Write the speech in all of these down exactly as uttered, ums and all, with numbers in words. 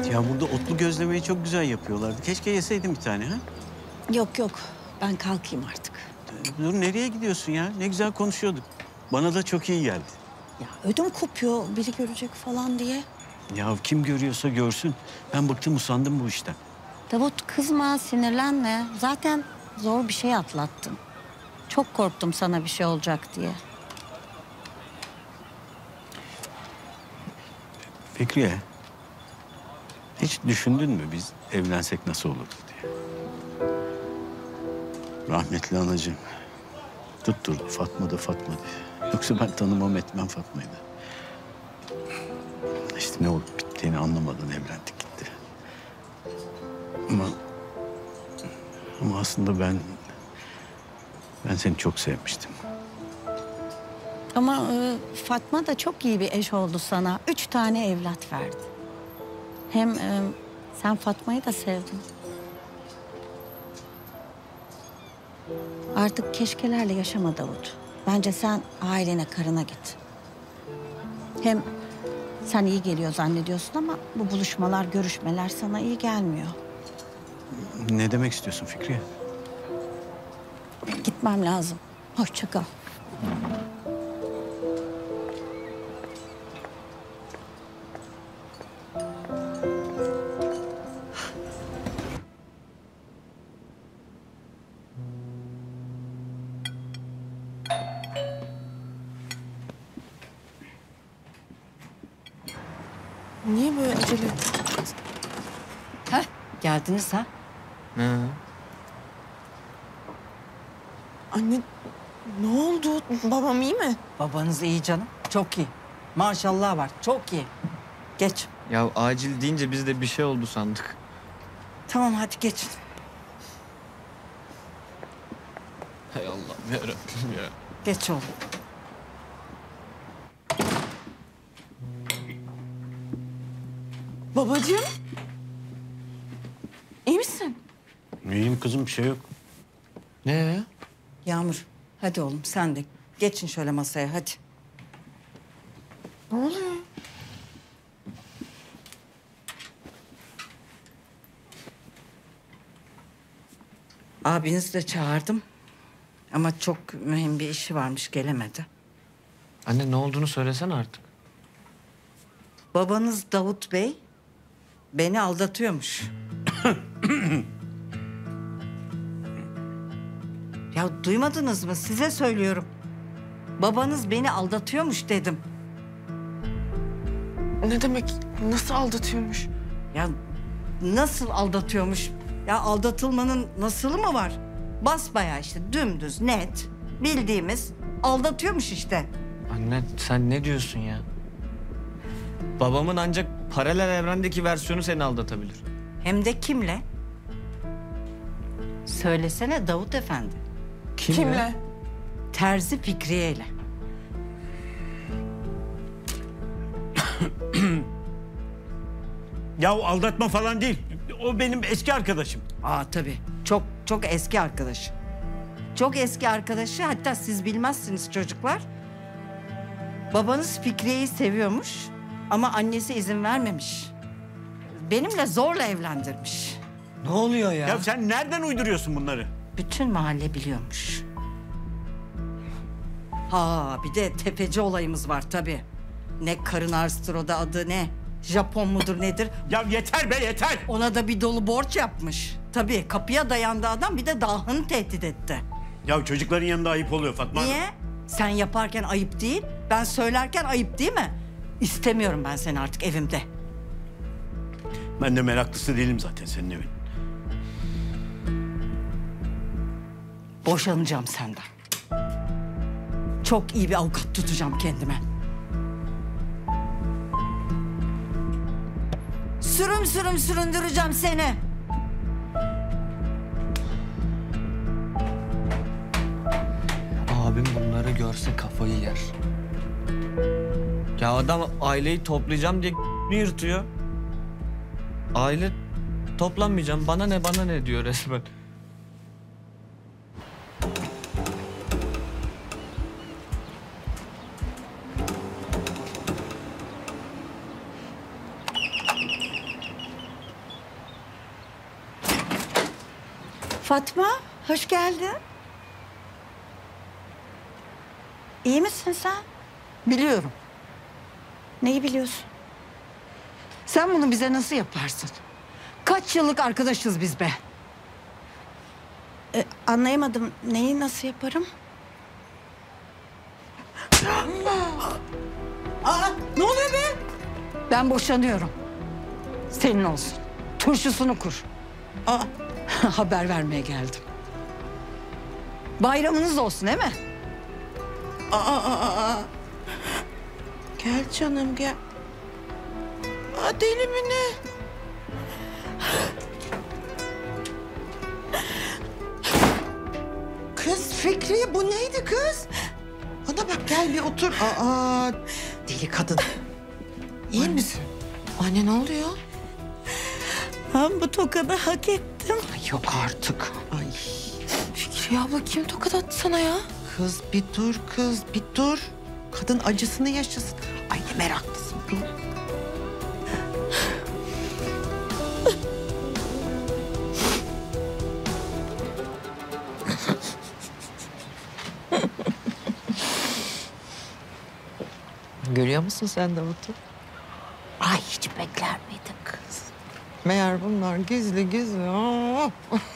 Ya burada otlu gözlemeyi çok güzel yapıyorlardı. Keşke yeseydim bir tane ha. Yok yok, ben kalkayım artık. Dur nereye gidiyorsun ya? Ne güzel konuşuyorduk. Bana da çok iyi geldi. Ya ödüm kopuyor, biri görecek falan diye. Ya kim görüyorsa görsün. Ben bıktım usandım bu işten. Davut kızma, sinirlenme. Zaten zor bir şey atlattın. Çok korktum sana bir şey olacak diye. Fikriye, hiç düşündün mü biz evlensek nasıl olurdu diye? Rahmetli anacığım tutturdu Fatma da Fatma diye. Yoksa ben tanımam etmem Fatma'yı da. İşte ne olup bittiğini anlamadan evlendik gitti. Ama... Ama aslında ben... Ben seni çok sevmiştim. Ama e, Fatma da çok iyi bir eş oldu sana. Üç tane evlat verdi. Hem e, sen Fatma'yı da sevdin. Artık keşkelerle yaşama Davut. Bence sen ailene, karına git. Hem sen iyi geliyor zannediyorsun ama bu buluşmalar, görüşmeler sana iyi gelmiyor. Ne demek istiyorsun Fikriye? Gitmem lazım. Hoşça kal. Niye böyle acele? Heh, geldiniz ha? Hı. Anne ne oldu? Babam iyi mi? Babanız iyi canım. Çok iyi. Maşallah var. Çok iyi. Geç. Ya acil deyince biz de bir şey oldu sandık. Tamam hadi geçin. Hay Allah'ım yarabbim ya. Geç oğlum. Babacığım. İyi misin? İyiyim kızım bir şey yok. Ne ya? Yağmur hadi oğlum sen de. Geçin şöyle masaya hadi. Ne oluyor? Abinizi de çağırdım. Ama çok mühim bir işi varmış gelemedi. Anne ne olduğunu söylesene artık. Babanız Davut Bey beni aldatıyormuş. Ya duymadınız mı? Size söylüyorum. Babanız beni aldatıyormuş dedim. Ne demek? Nasıl aldatıyormuş? Ya nasıl aldatıyormuş? Ya aldatılmanın nasılı mı var? Basbayağı işte dümdüz net bildiğimiz aldatıyormuş işte. Anne sen ne diyorsun ya? Babamın ancak paralel evrendeki versiyonu seni aldatabilir. Hem de kimle? Söylesene Davut Efendi. Kimle? Kimle? Terzi Fikriye ile. Ya aldatma falan değil. O benim eski arkadaşım. Aa tabii. Çok çok eski arkadaşı. Çok eski arkadaşı, hatta siz bilmezsiniz çocuklar. Babanız Fikriye'yi seviyormuş ama annesi izin vermemiş. Benimle zorla evlendirmiş. Ne oluyor ya? Ya sen nereden uyduruyorsun bunları? Bütün mahalle biliyormuş. Ha bir de tefeci olayımız var tabii. Ne karın Arstro'da adı ne? Japon mudur nedir? Ya yeter be yeter. Ona da bir dolu borç yapmış. Tabii kapıya dayandı adam, bir de dahını tehdit etti. Ya çocukların yanında ayıp oluyor Fatma Hanım. Niye? Sen yaparken ayıp değil, ben söylerken ayıp değil mi? İstemiyorum ben seni artık evimde. Ben de meraklısı değilim zaten senin evin. Boşanacağım senden. Çok iyi bir avukat tutacağım kendime. Sürüm sürüm süründüreceğim seni. Abim bunları görse kafayı yer. Ya adam aileyi toplayacağım diye yırtıyor. Aile toplanmayacağım. Bana ne bana ne diyor resmen. Fatma, hoş geldin. İyi misin sen? Biliyorum. Neyi biliyorsun? Sen bunu bize nasıl yaparsın? Kaç yıllık arkadaşız biz be? Ee, anlayamadım. Neyi nasıl yaparım? Aa, ne oluyor be? Ben boşanıyorum. Senin olsun. Turşusunu kur. Aa, Haber vermeye geldim. Bayramınız olsun değil mi? aa, aa, aa. Gel canım gel. Aa, deli mi ne? Kız Fikriye bu neydi kız? Bana bak gel bir otur. Aa, deli kadın. İyi misin? Anne ne oluyor? Ben bu tokadı hak ettim. Ay, yok artık. Ay Fikriye abla kim tokat attı sana ya? kız bir dur kız bir dur. Kadın acısını yaşasın. Ay ne meraklısın dur. Görüyor musun sen Davut'u? Ay hiç bekler miydin kız? Meğer bunlar gizli gizli. Aa.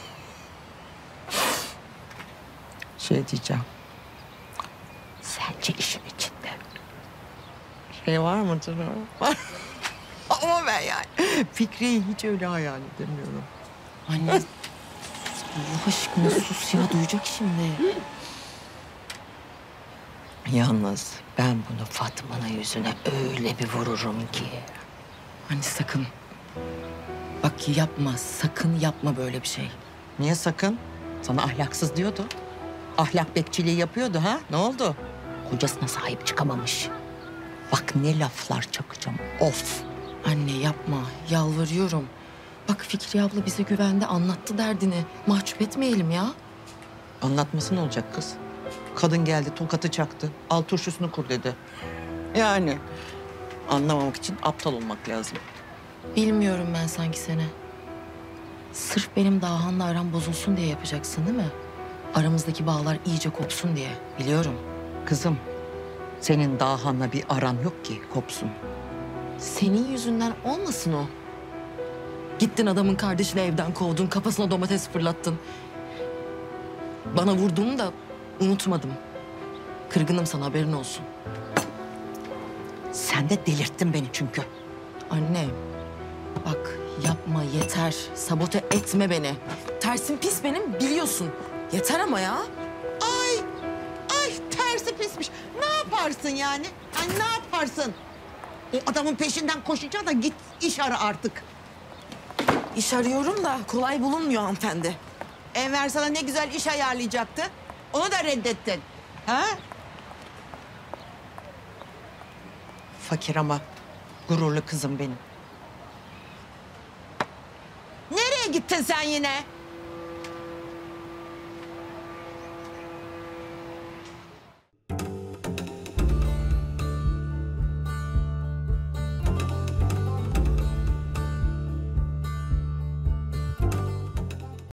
Şey diyeceğim. Sence işin içinde. Şey var mıdır o? Ama ben yani Fikri'yi hiç öyle hayal edemiyorum. Anne Allah aşkına sus ya, duyacak şimdi. Yalnız ben bunu Fatma'nın yüzüne öyle bir vururum ki. Anne sakın. Bak yapma, sakın yapma böyle bir şey. Niye sakın? Sana ahlaksız diyordu. Ahlak bekçiliği yapıyordu ha? Ne oldu? Kocasına sahip çıkamamış. Bak ne laflar çakacağım. Of. Anne yapma, yalvarıyorum. Bak Fikriye abla bize güvende, anlattı derdini. Mahcup etmeyelim ya. Anlatması ne olacak kız? Kadın geldi tokatı çaktı. Al turşusunu kur dedi. Yani anlamamak için aptal olmak lazım. Bilmiyorum ben sanki seni. Sırf benim Dahan'la aram bozulsun diye yapacaksın değil mi? Aramızdaki bağlar iyice kopsun diye. Biliyorum. Kızım senin Dahan'la bir aran yok ki kopsun. Senin yüzünden olmasın o. Gittin adamın kardeşini evden kovdun, kafasına domates fırlattın. Bana vurduğunu da unutmadım. Kırgınım sana, haberin olsun. Sen de delirttin beni çünkü. Anne, bak yapma yeter. Sabote etme beni. Tersim pis benim, biliyorsun. Yeter ama ya. Ay, ay tersi pismiş. Ne yaparsın yani? Ay ne yaparsın? O adamın peşinden koşacaksın da git iş ara artık. İş arıyorum da kolay bulunmuyor hanımefendi. Enver sana ne güzel iş ayarlayacaktı. Onu da reddettin. Ha? Fakir ama gururlu kızım benim. Nereye gittin sen yine?